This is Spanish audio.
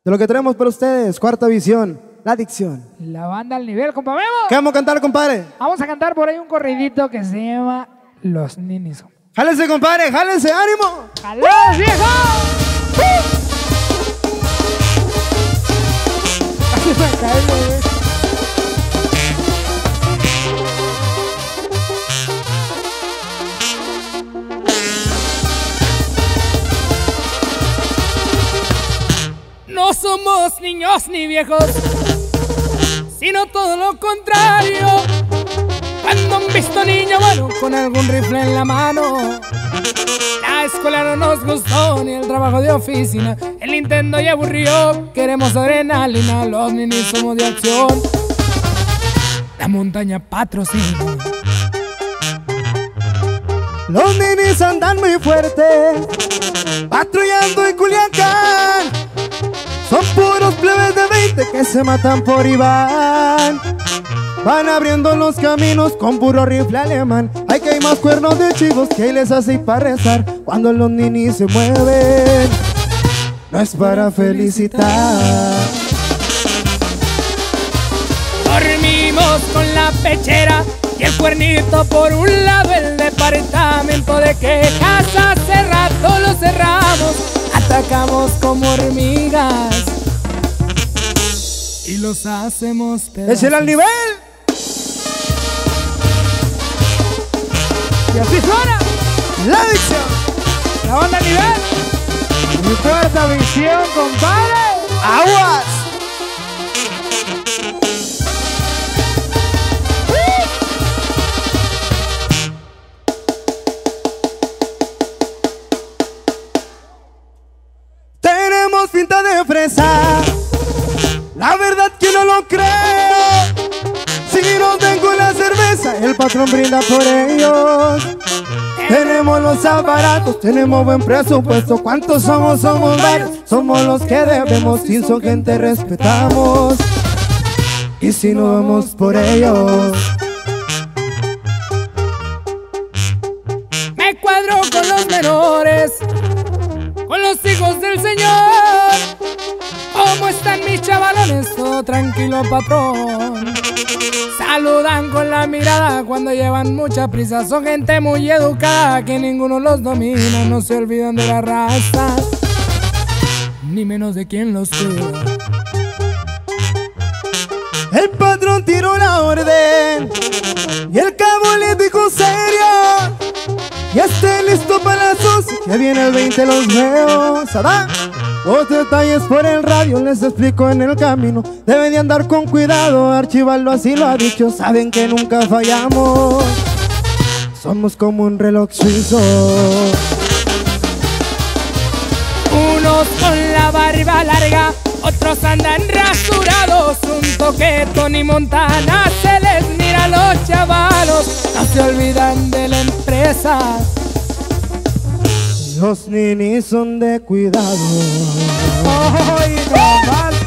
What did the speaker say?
de lo que tenemos para ustedes, Cuarta Visión, La Adicción. La banda al nivel, compa Memo. ¿Qué vamos a cantar, compadre? Vamos a cantar por ahí un corridito que se llama Los Ninis. ¡Jálense, compadre! ¡Jálense! ¡Ánimo! ¡Jalón, viejo! Así me cae, güey. No somos niños ni viejos, sino todo lo contrario. Cuando han visto niño bueno con algún rifle en la mano, la escuela no nos gustó ni el trabajo de oficina, el Nintendo ya aburrió, queremos adrenalina, los ninis somos de acción, la montaña patrocina. Los ninis andan muy fuerte, patrullando en Culiacán. Son puros plebes de 20 que se matan por Iván. Van abriendo los caminos con puro rifle alemán. Hay que hay más cuernos de chivos que les hace para rezar. Cuando los ninis se mueven, no es para felicitar. Dormimos con la pechera y el cuernito por un lado. El departamento de quejas hace rato lo cerramos. Atacamos como hormigas y los hacemos pedazos. ¡Échale al nivel! Y así suena La Adicción. la banda al nivel. Mi Cuarta Visión, compadre. ¡Aguas! Tenemos pinta de fresa, la verdad que no lo creo. Si no tengo la cerveza, el patrón brinda por ellos. Tenemos los aparatos, tenemos buen presupuesto. ¿Cuántos somos? Somos varios, somos los que debemos. Si son gente respetamos, y si no vamos por ellos. Me cuadro con los menores, con los hijos del Señor. ¿Cómo están mis chavalones? Todo tranquilo, patrón. Saludan con la mirada cuando llevan mucha prisa. Son gente muy educada que ninguno los domina. No se olvidan de la raza, ni menos de quien los cuida. El patrón tiró la orden y el cabo le dijo serio: ya esté listo para las 11, que viene el 20, los veo. ¿Sabá? Los detalles por el radio les explico en el camino. Deben de andar con cuidado, archivarlo así lo ha dicho. Saben que nunca fallamos, somos como un reloj suizo. Unos con la barba larga, otros andan rasurados. Un toque Tony Montana se les mira a los chavalos. No se olvidan de la empresa. Los ninis son de cuidado. ¡Ay, no, vale!